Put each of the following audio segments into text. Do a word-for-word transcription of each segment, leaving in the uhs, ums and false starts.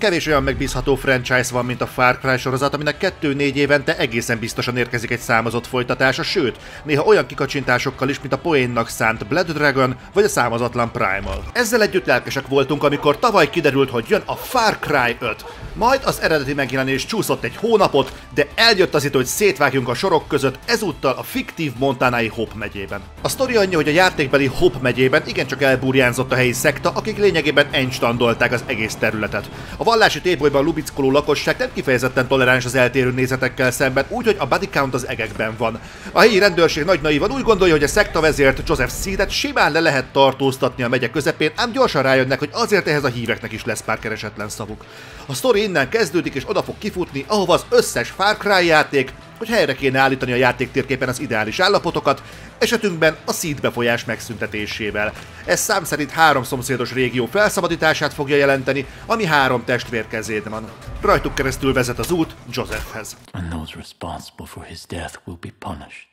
kevés olyan megbízható franchise van, mint a Far Cry sorozat, aminek kettő-négy évente egészen biztosan érkezik egy számozott folytatása, sőt, néha olyan kikacsintásokkal is, mint a poénnak szánt Blood Dragon vagy a számozatlan Primal. Ezzel együtt lelkesek voltunk, amikor tavaly kiderült, hogy jön a Far Cry öt. Majd az eredeti megjelenés csúszott egy hónapot, de eljött az idő, hogy szétvágjunk a sorok között, ezúttal a fiktív montanai Hope megyében. A sztori annyi, hogy a játékbeli Hope megyében igencsak elburjánzott a helyi szekta, akik lényegében enstandolták az egész területet. A vallási tébolyban lubickoló lakosság nem kifejezetten toleráns az eltérő nézetekkel szemben, úgyhogy a body count az egekben van. A helyi rendőrség nagy naivan úgy gondolja, hogy a szekta vezért Joseph Seedet simán le lehet tartóztatni a megye közepén, ám gyorsan rájönnek, hogy azért ehhez a híveknek is lesz pár keresetlen szavuk. A sztori innen kezdődik és oda fog kifutni, ahova az összes Far Cry játék, hogy helyre kéne állítani a játéktérképen az ideális állapotokat, esetünkben a Seed befolyás megszüntetésével. Ez szám szerint három szomszédos régió felszabadítását fogja jelenteni, ami három testvér kezén van. Rajtuk keresztül vezet az út Josephhez. And those responsible for his death will be punished.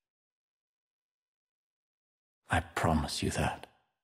I promise you that.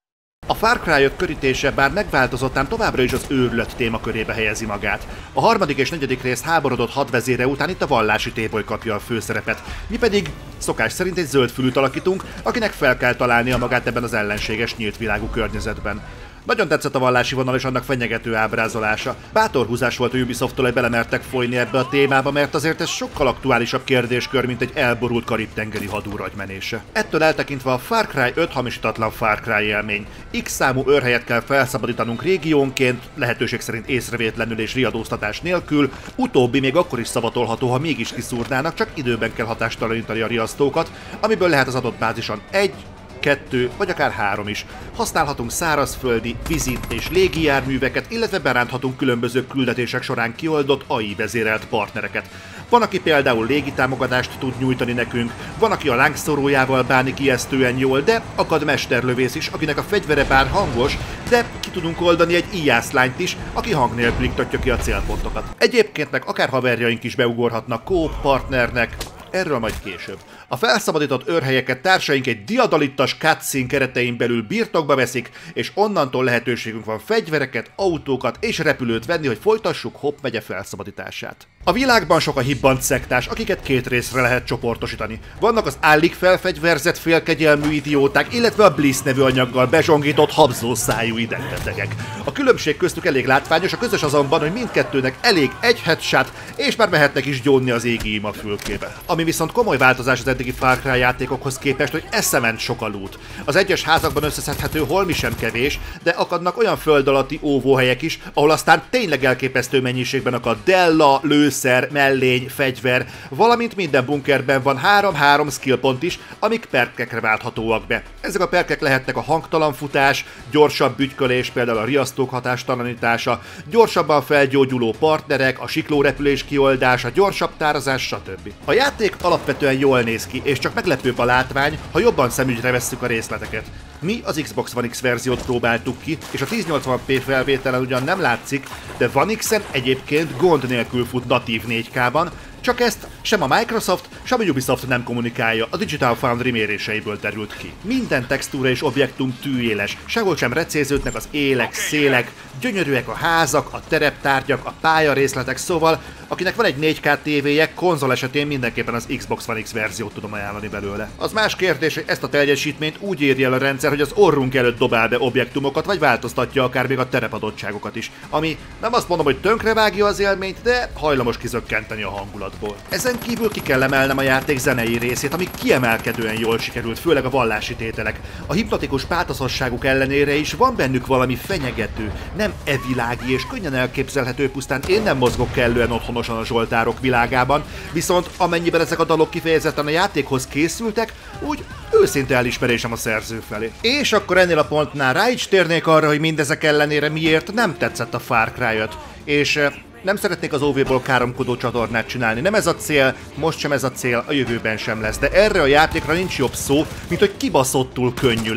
A Far Cry öt körítése bár megváltozott, ám továbbra is az őrület témakörébe helyezi magát. A harmadik és negyedik rész háborodott hadvezére után itt a vallási téboly kapja a főszerepet. Mi pedig szokás szerint egy zöld fülűt alakítunk, akinek fel kell találnia magát ebben az ellenséges nyílt világú környezetben. Nagyon tetszett a vallási vonal és annak fenyegető ábrázolása. Bátor húzás volt a Ubisofttól, hogy belemertek folyni ebbe a témába, mert azért ez sokkal aktuálisabb kérdéskör, mint egy elborult karib-tengeri hadúr agymenése. Ettől eltekintve a Far Cry öt hamisítatlan Far Cry élmény. X számú őrhelyet kell felszabadítanunk régiónként, lehetőség szerint észrevétlenül és riadóztatás nélkül, utóbbi még akkor is szavatolható, ha mégis kiszúrnának, csak időben kell hatástalanítani a riasztókat, amiből lehet az adott bázison egy, kettő vagy akár három is. Használhatunk szárazföldi, vízi és légi járműveket, illetve beránthatunk különböző küldetések során kioldott á i vezérelt partnereket. Van, aki például légitámogatást tud nyújtani nekünk, van, aki a lángszórójával bánik ijesztően jól, de akad mesterlövész is, akinek a fegyvere bár hangos, de ki tudunk oldani egy íjászlányt is, aki hang nélkül iktatja ki a célpontokat. Egyébként meg akár haverjaink is beugorhatnak co-op partnernek, erről majd később. A felszabadított őrhelyeket társaink egy diadalittas cutscene keretein belül birtokba veszik, és onnantól lehetőségünk van fegyvereket, autókat és repülőt venni, hogy folytassuk Hope megye felszabadítását. A világban sok a hibbant szektás, akiket két részre lehet csoportosítani. Vannak az állig felfegyverzett félkegyelmű idióták, illetve a Bliss nevű anyaggal bezsongított habzószájú idegbetegek. A különbség köztük elég látványos, a közös azonban, hogy mindkettőnek elég egy headshot, és már mehetnek is gyónni az égi ima fülkébe. Ami viszont komoly változás az eddigi Far Cry játékokhoz képest, hogy eszement sok a loot. Az egyes házakban összeszedhető holmi sem kevés, de akadnak olyan föld alatti óvóhelyek is, ahol aztán tényleg elképesztő mennyiségben akad della, lőszer, mellény, fegyver, valamint minden bunkerben van három-három skillpont is, amik perkekre válthatóak be. Ezek a perkek lehetnek a hangtalan futás, gyorsabb bütykölés, például a riasztók hatástalanítása, gyorsabban felgyógyuló partnerek, a siklórepülés kioldása, gyorsabb tárazás, stb. A játék alapvetően jól néz ki, és csak meglepőbb a látvány, ha jobban szemügyre vesszük a részleteket. Mi az Xbox One X verziót próbáltuk ki, és a ezernyolcvan pé felvételen ugyan nem látszik, de One X-en egyébként gond nélkül fut natív négy ká-ban, csak ezt sem a Microsoft, sem a Ubisoft nem kommunikálja, a Digital Foundry méréseiből derült ki. Minden textúra és objektum tűéles, sehol sem recéződnek az élek, szélek, gyönyörűek a házak, a tereptárgyak, a pályarészletek, szóval akinek van egy négy ká tévéje, konzol esetén mindenképpen az Xbox One X verziót tudom ajánlani belőle. Az más kérdés, hogy ezt a teljesítményt úgy érje el a rendszer, hogy az orrunk előtt dobál be objektumokat, vagy változtatja akár még a terepadottságokat is, ami nem azt mondom, hogy tönkrevágja az élményt, de hajlamos kizökkenteni a hangulatból. Ezen kívül ki kell emelnem a játék zenei részét, ami kiemelkedően jól sikerült, főleg a vallási tételek. A hipnotikus pátaszosságuk ellenére is van bennük valami fenyegető, nem evilági és könnyen elképzelhető, pusztán én nem mozgok kellően otthonosan a zsoltárok világában, viszont amennyiben ezek a dalok kifejezetten a játékhoz készültek, úgy őszinte elismerésem a szerző felé. És akkor ennél a pontnál rá is térnék arra, hogy mindezek ellenére miért nem tetszett a Far Cry öt, és nem szeretnék az ó vé-ból káromkodó csatornát csinálni, nem ez a cél, most sem ez a cél, a jövőben sem lesz, de erre a játékra nincs jobb szó, mint hogy kibaszottul könnyű lett.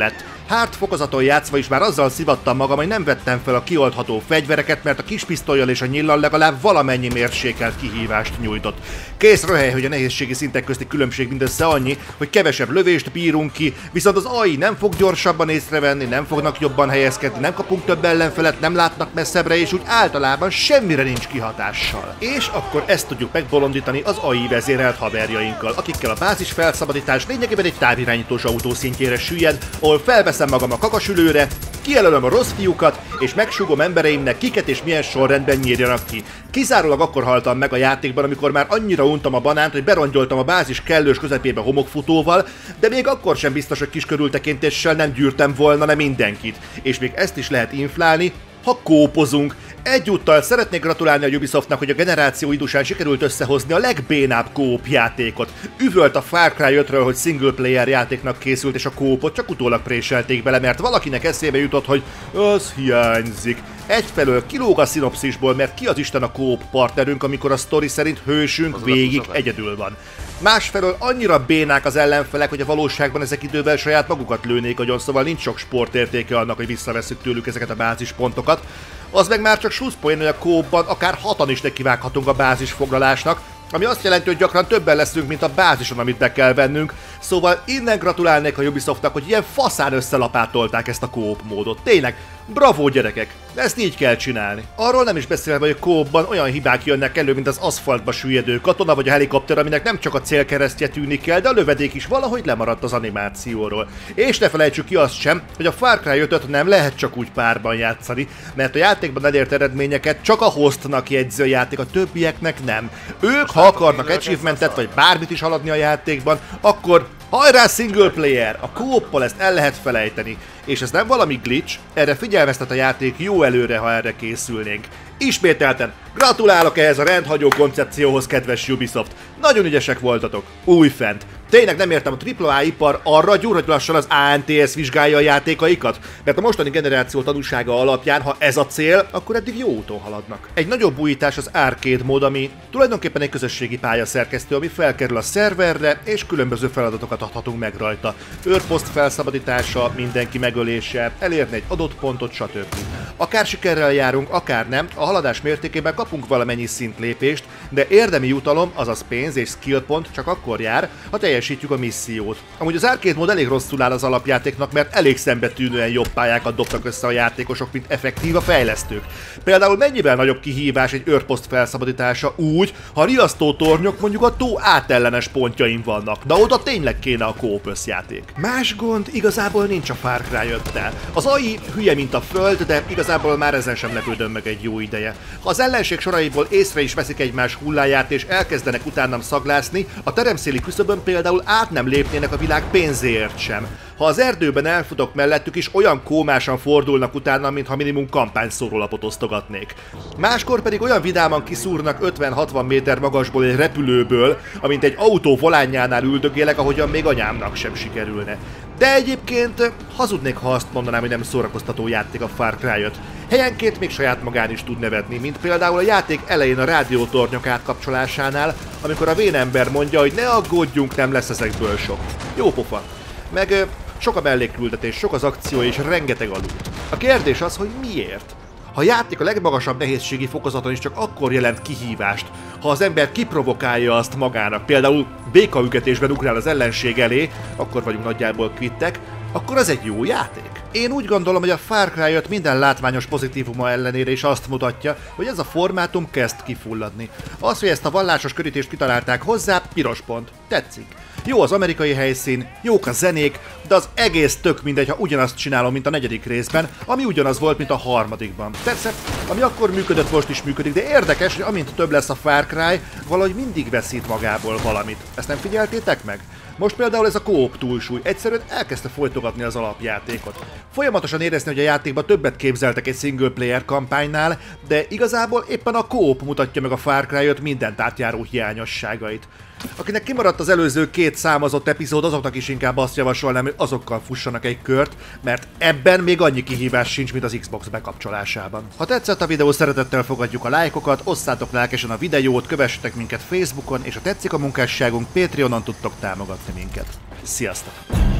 Hard fokozaton játszva is már azzal szivattam magam, hogy nem vettem fel a kioldható fegyvereket, mert a kispisztollyal és a nyillal legalább valamennyi mérsékelt kihívást nyújtott. Kész röhely, hogy a nehézségi szintek közti különbség mindössze annyi, hogy kevesebb lövést bírunk ki, viszont az á i nem fog gyorsabban észrevenni, nem fognak jobban helyezkedni, nem kapunk több ellenfelet, nem látnak messzebbre, és úgy általában semmire nincs kihatással. És akkor ezt tudjuk megbolondítani az á i vezérelt haverjainkkal, akikkel a bázis felszabadítás lényegében egy távirányítós autó szintjére süllyed, ahol felveszem magam a kakasülőre, kijelölöm a rossz fiúkat, és megsúgom embereimnek, kiket és milyen sorrendben nyírjanak ki. Kizárólag akkor haltam meg a játékban, amikor már annyira untam a banánt, hogy berongyoltam a bázis kellős közepébe homokfutóval, de még akkor sem biztos, hogy kis körültekintéssel nem gyűrtem volna le mindenkit. És még ezt is lehet inflálni, ha kópozunk. Egyúttal szeretnék gratulálni a Ubisoftnak, hogy a generáció idusán sikerült összehozni a legbénább kóp játékot. Üvölt a Far Cry ötről, hogy single player játéknak készült, és a kópot csak utólag préselték bele, mert valakinek eszébe jutott, hogy az hiányzik. Egyfelől kilóg a szinopszisból, mert ki az Isten a kóp partnerünk, amikor a sztori szerint hősünk végig egyedül van. Másfelől annyira bénák az ellenfelek, hogy a valóságban ezek idővel saját magukat lőnék agyon, szóval nincs sok sportértéke annak, hogy visszavesszük tőlük ezeket a bázispontokat. Az meg már csak slusszpoén, hogy a kópban akár hatan is nekivághatunk a bázisfoglalásnak, ami azt jelenti, hogy gyakran többen leszünk, mint a bázison, amit be kell vennünk, szóval innen gratulálnék a Ubisoftnak, hogy ilyen faszán összelapátolták ezt a kóp módot. Tényleg, bravo gyerekek, ezt így kell csinálni. Arról nem is beszélve, hogy a kópban olyan hibák jönnek elő, mint az aszfaltba süllyedő katona vagy a helikopter, aminek nem csak a célkeresztje tűnik el, de a lövedék is valahogy lemaradt az animációról. És ne felejtsük ki azt sem, hogy a Far Cry ötöt nem lehet csak úgy párban játszani, mert a játékban elért eredményeket csak a hostnak jegyző játék, a többieknek nem. Ők, ha akarnak achievementet vagy bármit is haladni a játékban, akkor hajrá single player! A kóppal ezt el lehet felejteni. És ez nem valami glitch, erre figyelmeztet a játék jó előre, ha erre készülnénk. Ismételten, gratulálok ehhez a rendhagyó koncepcióhoz, kedves Ubisoft! Nagyon ügyesek voltatok, újfent! Tényleg nem értem, a tripla á ipar arra gyúr, hogy lassan az á en té es vizsgálja a játékaikat? Mert a mostani generáció tanúsága alapján, ha ez a cél, akkor eddig jó úton haladnak. Egy nagyobb újítás az arcade mód, ami tulajdonképpen egy közösségi pályaszerkesztő, ami felkerül a szerverre, és különböző feladatokat adhatunk meg rajta. Őrposzt felszabadítása, mindenki megölése, elérni egy adott pontot, stb. Akár sikerrel járunk, akár nem, a haladás mértékében kapunk valamennyi szintlépést, de érdemi jutalom, azaz pénz és skillpont csak akkor jár, ha teljesítjük a missziót. Amúgy az arcade mód elég rosszul áll az alapjátéknak, mert elég szembetűnően jobb pályákat dobtak össze a játékosok, mint effektív a fejlesztők. Például mennyivel nagyobb kihívás egy őrposzt felszabadítása úgy, ha riasztó tornyok mondjuk a tó átellenes pontjain vannak. Na oda tényleg kéne a kóp összjáték. Más gond igazából nincs a Far Cry öttel. Az á i hülye, mint a föld, de igazából már ezen sem lepődöm meg egy jó ideje. Ha az ellenség soraiból észre is veszik egymás hulláját és elkezdenek utánam szaglászni, a teremszéli küszöbön például át nem lépnének a világ pénzéért sem. Ha az erdőben elfutok mellettük is, olyan kómásan fordulnak utána, mintha minimum kampányszórólapot osztogatnék. Máskor pedig olyan vidáman kiszúrnak ötven-hatvan méter magasból egy repülőből, amint egy autó volánjánál üldögélek, ahogyan még anyámnak sem sikerülne. De egyébként hazudnék, ha azt mondanám, hogy nem szórakoztató játék a Far Cry öt. Helyenként még saját magán is tud nevetni, mint például a játék elején a rádiótornyok átkapcsolásánál, amikor a vénember mondja, hogy ne aggódjunk, nem lesz ezekből sok. Jó pofa. Meg sok a mellékküldetés, sok az akció és rengeteg alud. A kérdés az, hogy miért? Ha a játék a legmagasabb nehézségi fokozaton is csak akkor jelent kihívást, ha az ember kiprovokálja azt magának, például békaügetésben ugrál az ellenség elé, akkor vagyunk nagyjából kvittek, akkor az egy jó játék. Én úgy gondolom, hogy a Far Cry öt minden látványos pozitívuma ellenére is azt mutatja, hogy ez a formátum kezd kifulladni. Az, hogy ezt a vallásos körítést kitalálták hozzá, piros pont. Tetszik. Jó az amerikai helyszín, jók a zenék, de az egész tök mindegy, ha ugyanazt csinálom, mint a negyedik részben, ami ugyanaz volt, mint a harmadikban. Persze, ami akkor működött, most is működik, de érdekes, hogy amint több lesz a Far Cry, valahogy mindig veszít magából valamit. Ezt nem figyeltétek meg? Most például ez a kóp túlsúly egyszerűen elkezdte folytogatni az alapjátékot. Folyamatosan érezni, hogy a játékban többet képzeltek egy single player kampánynál, de igazából éppen a kóp mutatja meg a Far Cry öt mindent átjáró hiányosságait. Akinek kimaradt az előző két számozott epizód, azoknak is inkább azt javasolnám, hogy azokkal fussanak egy kört, mert ebben még annyi kihívás sincs, mint az Xbox bekapcsolásában. Ha tetszett a videó, szeretettel fogadjuk a lájkokat, osszátok lelkesen a videót, kövessetek minket Facebookon, és ha tetszik a munkásságunk, Patreonon tudtok támogatni minket. Sziasztok!